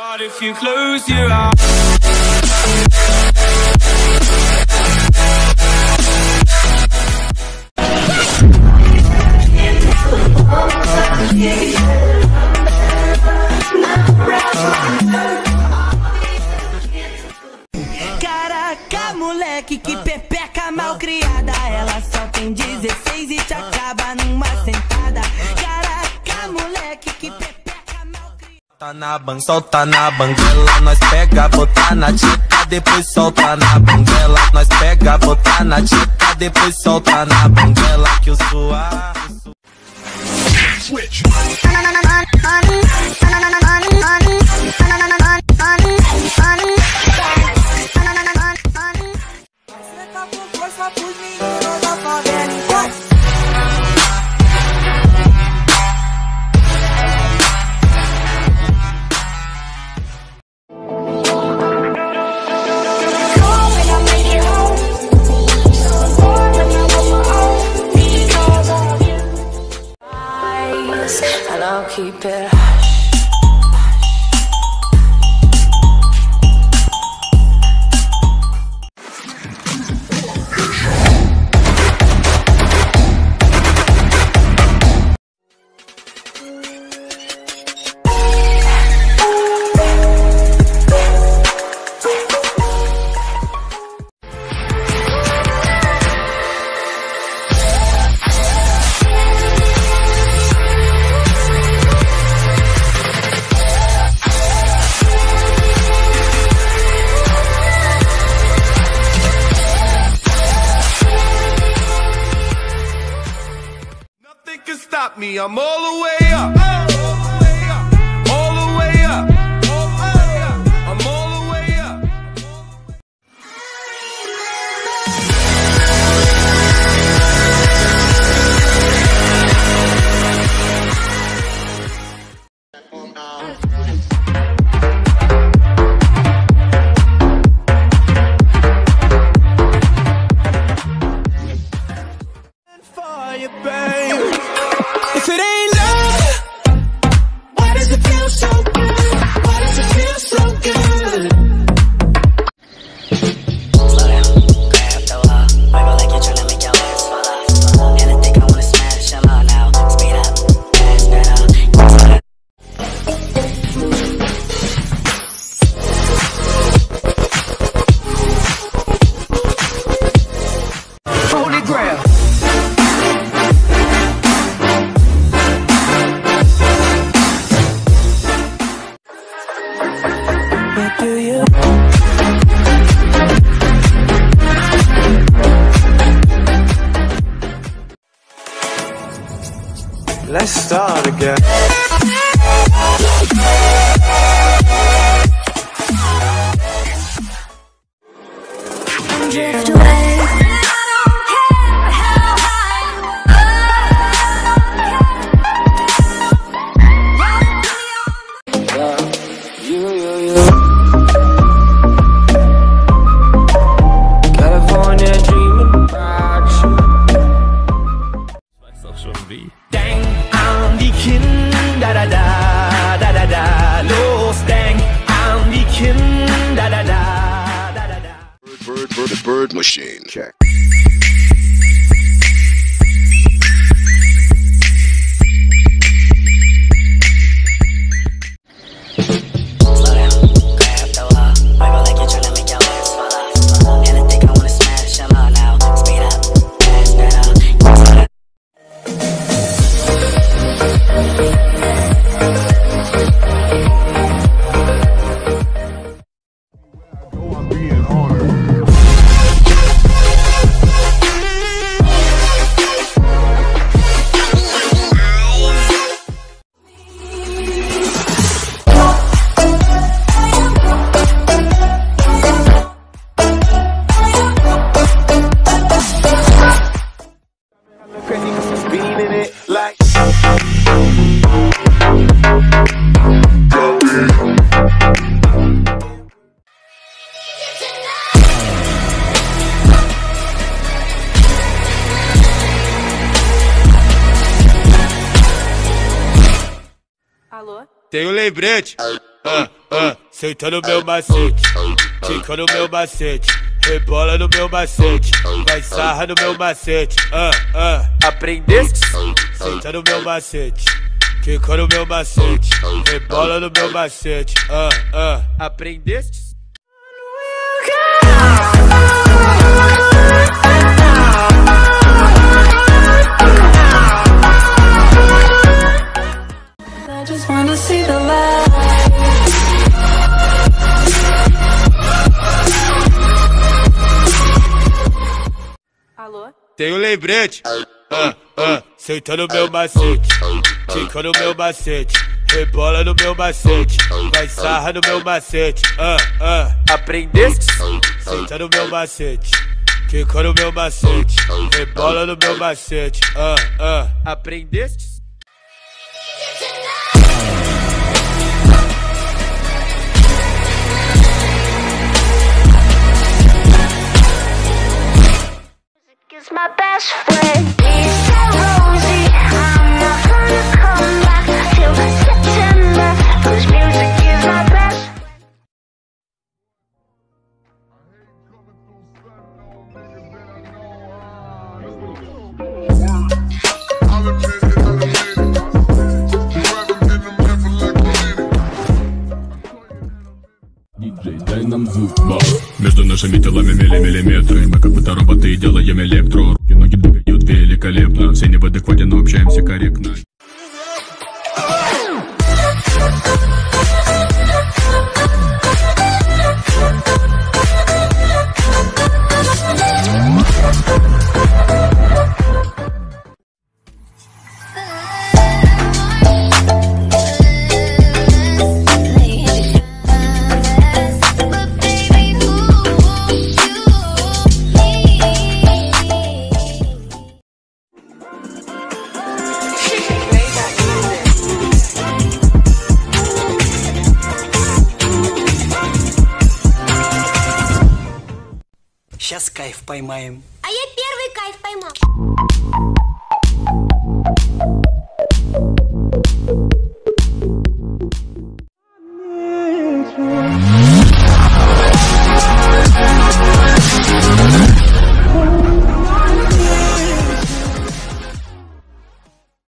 If you close your eyes. Caraca, moleque, que pepeca mal criada. Ela só tem 16 e te acaba numa sentada. Caraca, moleque, que pepeca mal criada. Solta na banguela, nós pega, botar na tita, depois solta na banguela. Nós pega, botar na tita, depois solta na banguela. Que o suar. Switch. And I'll keep it. Nothing can stop me, I'm all the way up. All the way up. I'm all the way up. For you, babe. If it ain't love, why does it feel so good? Why does it feel so good? Slow down, grab the wall, wiggle like you're tryna make your ass fall off. And I think I wanna smash them all now. Speed up, fast, better. Holy grail. What do you? Let's start again. Drift away. California dreaming about you. Weiß auch schon wie. Denk an die Kinder, da da da da da. Los, denk an die Kinder, da da da da da. Bird machine. Check. Slow down, grab the wall, wiggle like you're tryna make your ass fall off. And I think I wanna smash them all now. Speed up, fast, better. Crazy 'cause I'm speeding it like. Alô? Tem um lembrete. Senta no meu macete, tica no meu macete, rebola no meu macete, vai sarra no meu macete. Aprendeste? Senta no meu macete, quica no meu macete, rebola no meu macete. Aprendeste? I just wanna see the light. Alô? Tem um lembrete. Senta no meu macete, tica no meu macete, rebola no meu macete, vai sarra no meu macete. Aprendeste? Senta no meu macete, quica no meu macete, rebola no meu macete. Aprendeste? It's my best friend. It's so rosy. I'm not gonna come back till September. 'Cause music is my best friend. Диджей, дай нам звук, между нашими телами миллиметры. Мы как будто роботы делаем электро. Руки, ноги двигают великолепно. Все не в адеквате, но общаемся корректно. Сейчас кайф поймаем. А я первый кайф поймал.